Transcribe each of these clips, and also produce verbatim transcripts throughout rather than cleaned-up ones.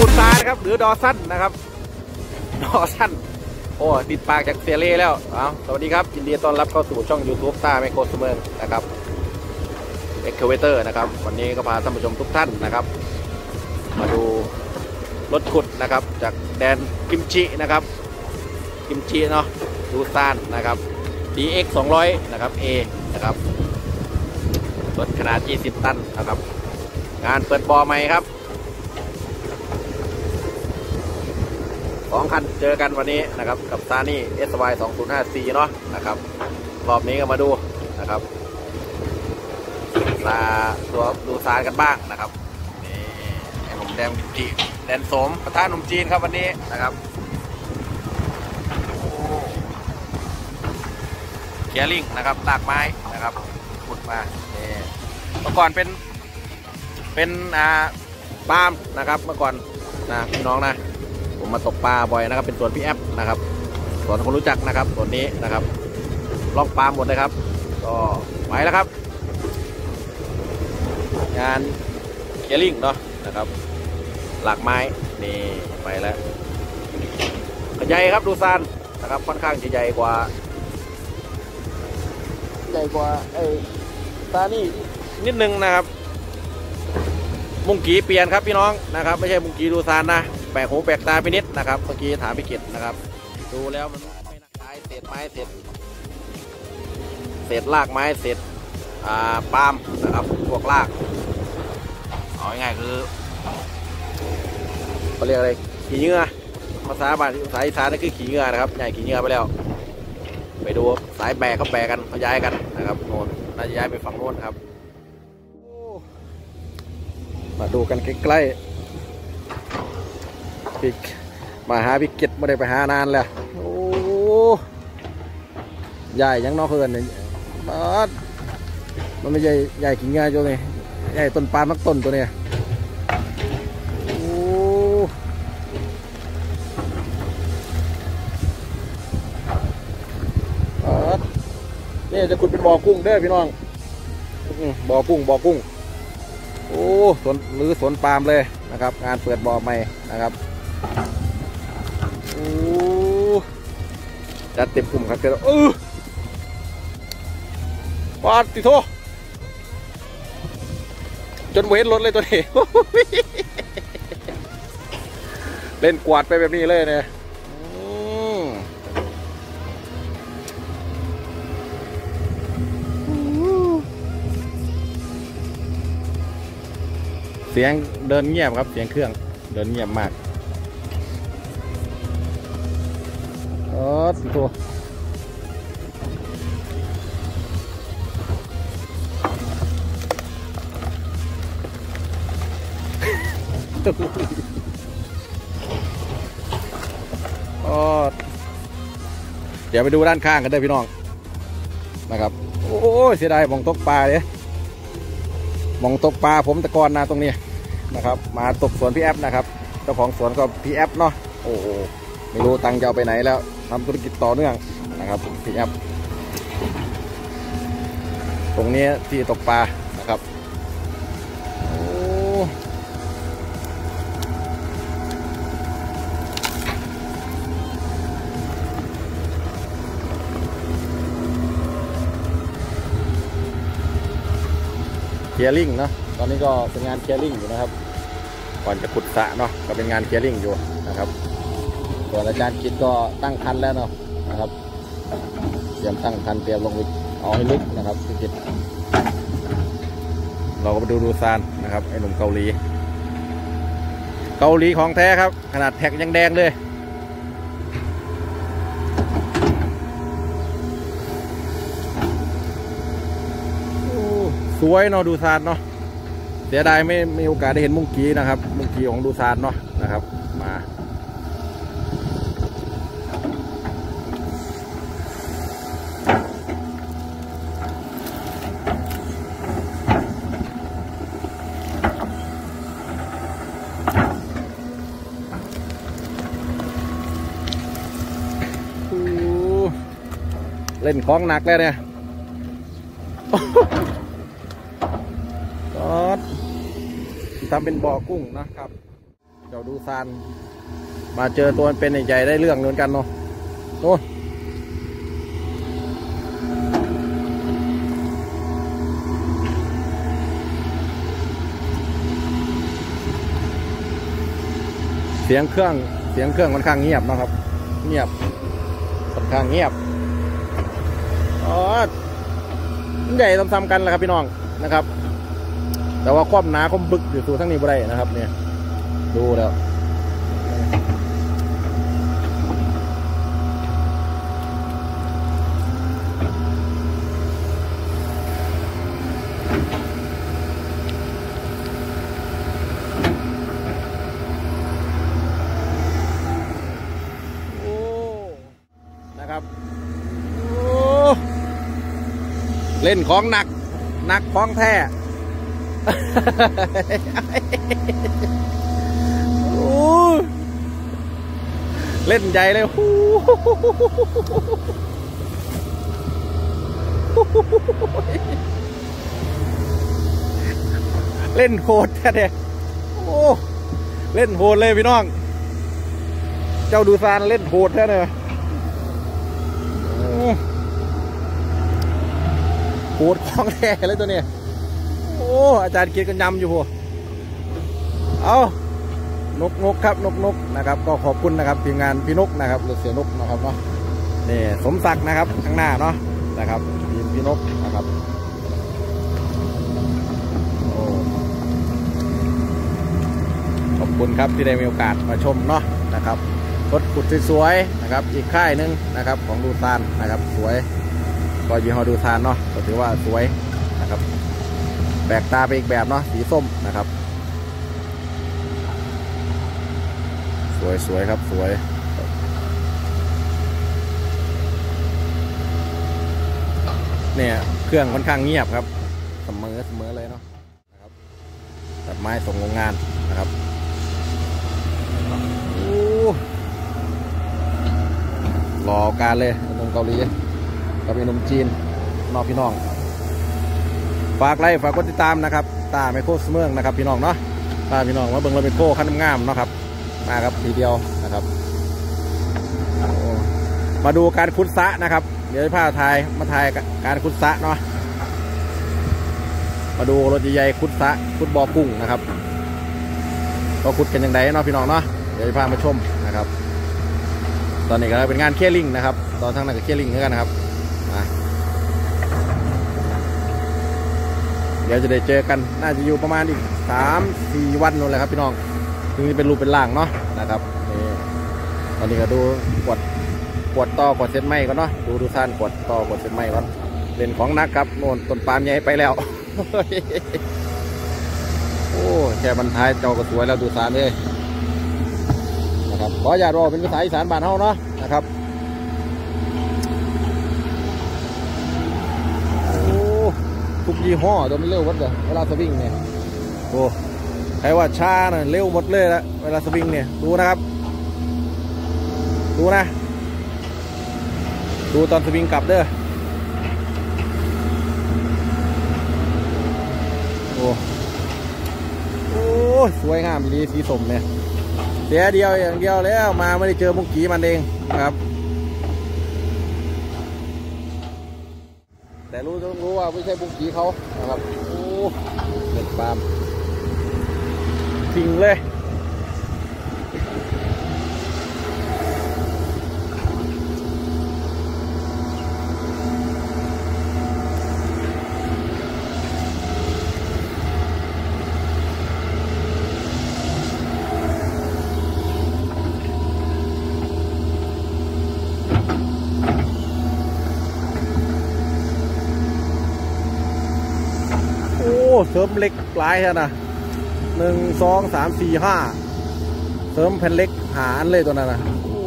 ดูซานครับหรือดอสั้นนะครับดอสั้นโอ้ติดปากจากเซียเล่แล้วเอาสวัสดีครับยินดีต้อนรับเข้าสู่ช่อง ยูทูบ ต้าไมโครสเมิร์นะครับเอ็กเคเวเตอร์นะครับวันนี้ก็พาท่านผู้ชมทุกท่านนะครับมาดูรถขุดนะครับจากแดนกิมจินะครับกิมจิเนาะดูซานนะครับ ดี เอ็กซ์ สองร้อยนะครับ A นะครับรถขนาดยี่สิบตันนะครับงานเปิดบ่อใหม่ครับสองคันเจอกันวันนี้นะครับกับซานี่ เอส วาย สองศูนย์ห้าซี เนาะนะครับรอบนี้ก็มาดูนะครับซาตัวดูซานกันบ้างนะครับนี่ไอ้หนุ่มแดงจีแดนสมประธานหนุ่มจีนครับวันนี้นะครับเคียร์ลิงนะครับลากไม้นะครับขุดมาเนี่ยเมื่อก่อนเป็นเป็นอ่าปาล์มนะครับเมื่อก่อนนะพี่น้องนะผมมาตกปลาบ่อยนะครับเป็นสวนพี่แอฟนะครับสวนคนรู้จักนะครับสวนนี้นะครับล็อกปลาหมดเลยครับก็ไปแล้วครับงานเคียร์ลิงเนาะนะครับหลากไม้นี่ไปแล้วใหญ่ครับดูซานนะครับค่อนข้างจะใหญ่กว่าใหญ่กว่าไอ้ซานี่นิดนึงนะครับมุงกีเปลี่ยนครับพี่น้องนะครับไม่ใช่มุงกีดูซานนะแปลกหูแปลกตาไปนิดนะครับเมื่อกี้ถามพี่กิตนะครับดูแล้วมันไม่น่าใช้เศษไม้เศษเศษรากไม้เศษอ่าปาล์มนะครับพวกรากเอาง่ายๆคือเขาเรียกอะไรขี้เหงื่อภาษาบ้านภาษาอีสานนั่นคือขี้เหงื่อนะครับใหญ่ขี้เหงื่อไปแล้วไปดูสายแบกเขาแบกกันเขาย้ายกันนะครับโน่นน่าจะย้ายไปฝั่งโน้นครับมาดูกันใกล้ๆพี่มาหาพี่กิตไม่ได้ไปหานานแล้วโอ้ใหญ่ยังนอกเขื่อนเนี่ยมันไม่ใหญ่ใหญ่กี่ง่ายจังเลยใหญ่ต้นปาล์มนักต้นตัวเนี้ยโอ้นี่จะขุดเป็นบ่อกุ้งเด้อพี่น้องบ่อกุ้งบ่อกุ้งโอ้สวนหรือสวนปาล์มเลยนะครับงานเปิดบ่อใหม่นะครับโอ้จัดเต็มกลุ่มครับเจ้าเออปาดติโทจนเว้นรถเลยตัวนี้เล่นกวาดไปแบบนี้เลยเนี่ยเสียงเดินเงียบครับเสียงเครื่องเดินเงียบมากโอ้ตัวโอ้เดี๋ยวไปดูด้านข้างกันได้พี่น้องนะครับโอ้เสียดายมองตกปลาเลยมองตกปลาผมตะกอนนะตรงนี้นะครับมาตกสวนพี่แอฟนะครับเจ้าของสวนก็พี่แอฟเนาะโอ้โหไม่รู้ตังจะเอาไปไหนแล้วทำธุรกิจต่อเนื่องนะครับพี่แอฟตรงนี้ที่ตกปลานะครับโอ้เคลียร์ลิงเนาะตอนนี้ก็เป็นงานเคลียร์ลิงอยู่นะครับก่อนจะขุดสระเนาะก็เป็นงานเคลียร์ลิงอยู่นะครับส่วนอาจารย์กิตก็ตั้งคันแล้วเนาะนะครับเตรียมตั้งคันเตรียมลงไปเอาให้ลึกนะครับพี่กิตเราก็มาดูดูซานนะครับไอ้หนุ่มเกาหลีเกาหลีของแท้ครับขนาดแท็กยังแดงเลยสวยเนาะดูซานเนาะเสียดายไม่มีโอกาสได้เห็นมุ้งกีนะครับมุ้งกีของดูซานเนาะนะครับมาเล่นของหนักแล้วเนี่ยก็ทำเป็นบ่อกุ้งนะครับเจ้าดูซานมาเจอตัวเป็นใหญ่ได้เรื่องเหมือนกันเนาะโน่นเสียงเครื่องเสียงเครื่องค่อนข้างเงียบนะครับเงียบค่อนข้างเงียบอ๋อใหญ่ซ้ำๆกันแหละครับพี่น้องนะครับแต่ว่าความหนาความบึกอยู่สู่ทั้งนี้บ่ได้นะครับเนี่ยดูแล้วโอ้นะครับโอ้เล่นของหนักหนักของแท้เล่นใหญ่เลยเล่นโหดแท้เลยโอ้เล่นโหดเลยพี่น้องเจ้าดูซานเล่นโหดแท้เลยโหดของแท้เลยตัวนี้โอ้อาจารย์เกียรติกันยำอยู่หัวเอานกนกครับนกนกนะครับก็ขอบคุณนะครับทีมงานพี่นกนะครับหรือเสียนกนะครับเนาะนี่สมศักดิ์นะครับข้างหน้าเนาะนะครับทีมพี่นกนะครับโอ้ขอบคุณครับที่ได้มีโอกาสมาชมเนาะนะครับรถขุดสวยๆนะครับอีกค่ายหนึ่งนะครับของดูซานนะครับสวยก็ยี่ห้อดูซานเนาะก็ถือว่าสวยนะครับแปลกตาไปอีกแบบเนาะสีส้มนะครับสวยสวยครับสวยเนี่ยเครื่องค่อนข้างเงียบครับเสมอเสมอเลยเนาะนะครับตัดไม้ส่งโรงงานนะครับโอ้รอการเลยนมเกาหลีกับนมจีนนอกพี่น้องฝากไลค์ฝากกดติดตามนะครับตาไมโครสเมืองนะครับพี่น้องเนาะตาพี่น้องว่าเบิ้งเราเป็นโคขั้นงามเนาะครับมาครับทีเดียวนะครับมาดูการขุดสระนะครับเดี๋ยวพาถ่ายมาถ่ายการขุดสระเนาะมาดูรถใหญ่ๆขุดสระขุดบ่อกุ้งนะครับก็ขุดกันอย่างไรเนาะพี่น้องเนาะเดี๋ยวพามาชมนะครับตอนนี้ก็เป็นงานเคลียร์ลิงนะครับตอนทั้งนั้นก็เคลียร์ลิงเหมือนกันนะครับเดี๋ยวจะได้เจอกันน่าจะอยู่ประมาณอีกสามสี่วันนู่นแหละครับพี่น้องถึงจะเป็นรูปเป็นร่างเนาะนะครับนี่ตอนนี้ก็ดูกดกดต่อกดเส้นไม้ก่อนเนาะดูดูซ่านกดต่อกดเส้นไม้ก่อนเล่นของนักครับโน่นต้นปาล์มใหญ่ไปแล้วโอ้แค่บรรทายเจ้าก็สวยแล้วดูซ่านเลยนะครับขออย่ารอเป็นภาษาอีสานบ้านเฮาเนาะนะครับทุกยี่ห้อตัวมันเร็ววัดเลยเวลาสวิงเนี่ยโอ้ใครว่าช้าเนี่ยเร็วหมดเลยละเวลาสวิงเนี่ยดูนะครับดูนะดูตอนสวิงกลับเด้อโอ้โอ้สวยงามดีสีส้มเนี่ยเสียเดียวอย่างเดียวแล้วมาไม่ได้เจอมุกกี้มันเองนะครับแต่รู้ต้องรู้ว่าไม่ใช่บุ้งกีเขานะครับโอ้เด็ดปาล์มทิ้งเลยเสริมเหล็กปลายนะหนึ่งสองสามสี่ห้าเสริมแผ่นเหล็กหาอันเลยตัวนั้นนะโอ้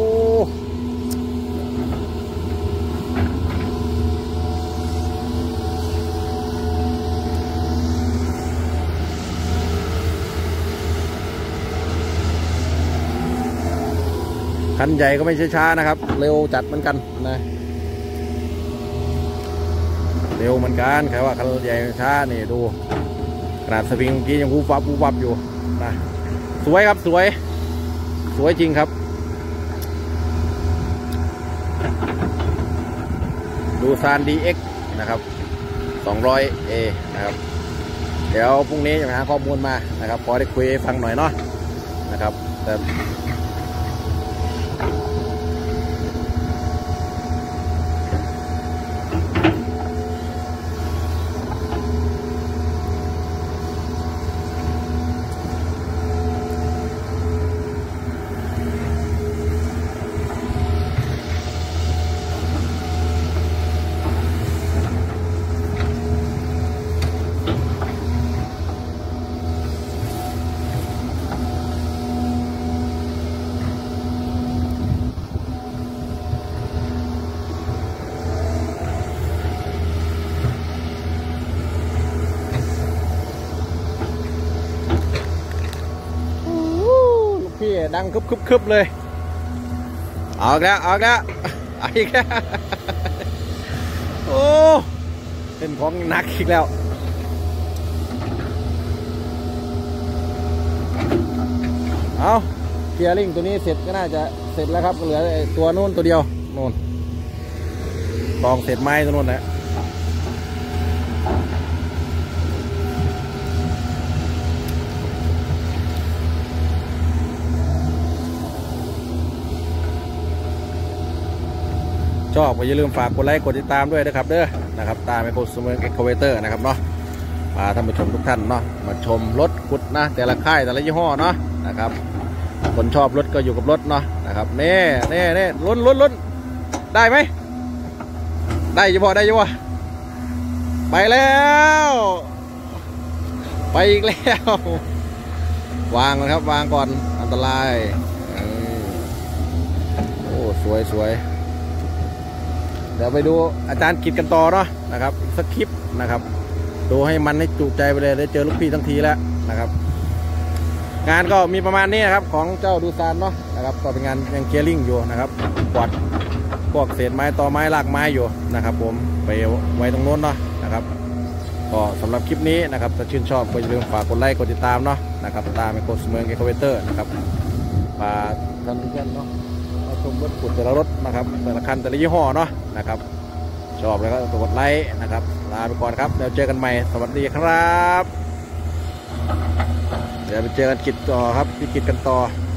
คันใหญ่ก็ไม่ช้าๆนะครับเร็วจัดเหมือนกันนะเร็วเหมือนกันแค่ว่าคันใหญ่ช้านี่ดูขนาดสวิงเมื่อกี้ยังวูบวับวูบวับอยู่นะสวยครับสวยสวยจริงครับดูซาน ดี เอ็กซ์ นะครับ สองร้อยเอ นะครับเดี๋ยวพรุ่งนี้จะหาข้อมูลมานะครับพอได้คุยฟังหน่อยเนาะนะครับแต่พี่ดังคึบคึบคึบเลยออกแล้วออกแล้วออกอีกแล้วโอ้เป็นของหนักอีกแล้วเอาเกียร์ลิงตัวนี้เสร็จก็น่าจะเสร็จแล้วครับเหลือตัวนู้นตัวเดียวนู้นกองเสร็จไม้ตัวนู้นนะชอบก็อย่าลืมฝากกดไลค์กดติดตามด้วยนะครับเด้อนะครับตามไมโครสเมิร์กเอ็กคาเวเตอร์นะครับเนาะมาท่านผู้ชมทุกท่านเนาะมาชมรถขุดนะแต่ละค่ายแต่ละยี่ห้อเนาะนะครับคนชอบรถก็อยู่กับรถเนาะนะครับเน่เน่เน่ลุ้นลุ้นลุ้นได้ไหมได้ยี่ห้อได้ยี่ห้อไปแล้วไปอีกแล้ววางก่อนครับวางก่อนอันตรายโอ้สวยสวยเดี๋ยวไปดูอาจารย์กิจกันต่อเนาะนะครับสคริปต์นะครับดูให้มันให้จุใจไปเลยได้เจอลูกพี่ทั้งทีแล้วนะครับงานก็มีประมาณนี้นะครับของเจ้าดูซานเนาะนะครับก็เป็นงานยังเกียร์ลิงอยู่นะครับกวาดพวกเศษไม้ต่อไม้รากไม้อยู่นะครับผมไปไว้ตรงโน้นเนาะนะครับก็สำหรับคลิปนี้นะครับถ้าชื่นชอบก็อย่าลืมฝากกดไลค์กดติดตามเนาะนะครับตามไมโครสเมิร์กเอ็กคาเวเตอร์นะครับมาท่านทุกท่านเนาะชมรถขุดแต่ละรถนะครับแต่ละคันแต่ละยี่ห้อเนาะนะครับชอบแล้วก็กดไลค์นะครับลาไปก่อนครับเดี๋ยวเจอกันใหม่สวัสดีครับเดี๋ยวไปเจอกันกิจต่อครับพี่กิจกันต่อ